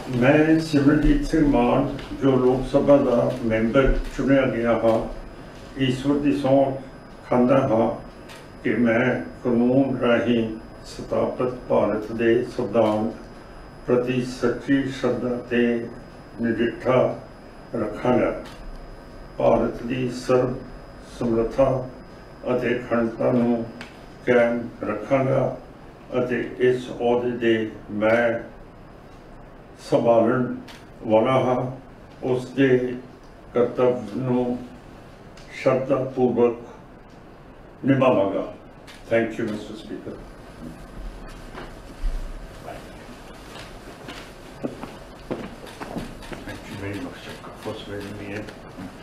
मैं सिमरनजीत सिंह मान जो लोक सभा का मैंबर चुनिया गया हाँ ईश्वर की सौंह खांदा हाँ कि मैं कानून राही स्थापित भारत के संविधान प्रति सच्ची श्रद्धा ते निडरता रखांगा। भारत की सर्व समर्था ਅਤੇ ਅਖੰਡਤਾ ਨੂੰ कायम रखांगा ਅਤੇ इस अहुदे दे मैं संभालन वाला हाँ उस दे कर्तव्य नूं श्रद्धापूर्वक निभावांगा। Thank you mister speaker. Thank you very much for swearing me in.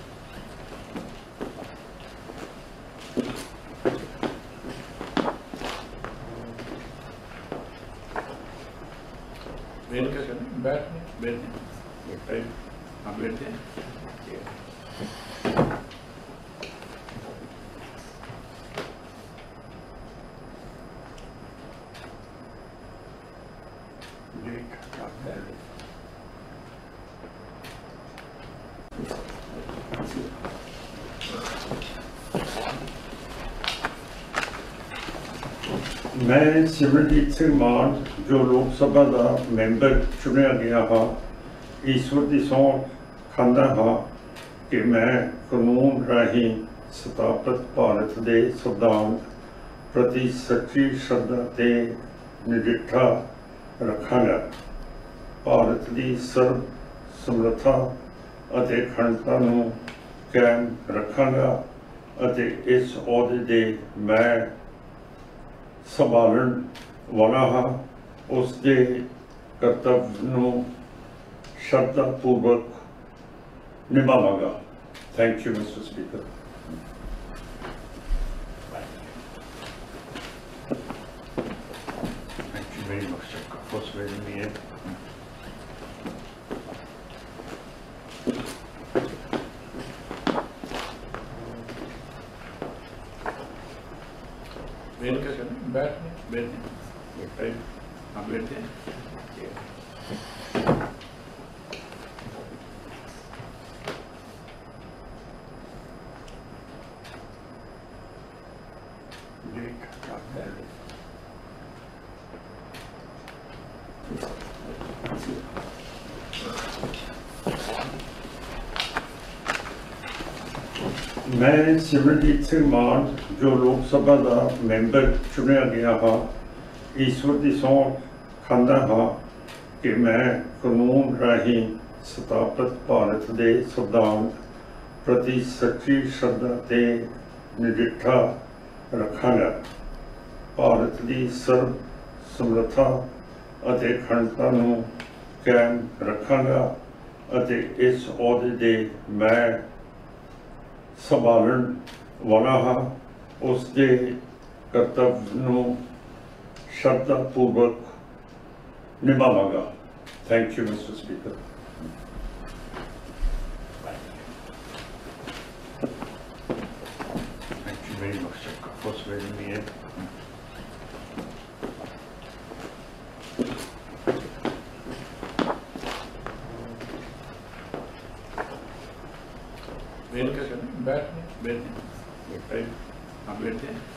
बैठते हम बैठते हैं। मैं सिमरनजीत सिंह मान जो लोक सभा का मैंबर चुनिया गया हाँ ईश्वर की सौंह खांदा हाँ कि मैं कानून राही स्थापित भारत के संविधान प्रति सच्ची श्रद्धा ते निडरता रखांगा। भारत की सर्व समर्था ਅਤੇ ਅਖੰਡਤਾ ਨੂੰ कायम रखांगा ਅਤੇ इस अहुदे दे मैं संभालन वाला हाँ उस दे कर्तव्य नूं श्रद्धापूर्वक निभावांगा। Thank you mister speaker. Thank you very much for swearing me in. बैठते हम बैठते हैं। मैं सिमरनजीत सिंह मान जो लोक सभा का मैंबर चुनिया गया हाँ ईश्वर की सौंह खांदा हाँ कि मैं कानून राही स्थापित भारत के संविधान प्रति सच्ची श्रद्धा ते निडरता रखांगा। भारत की सर्व समर्था ਅਤੇ ਅਖੰਡਤਾ ਨੂੰ कायम रखांगा ਅਤੇ इस अहुदे दे मैं संभालन वाला हाँ उस दे कर्तव्य नूं श्रद्धापूर्वक निभावांगा। Thank you mister speaker. Thank you very much for swearing me in. बैठते हम बैठते हैं।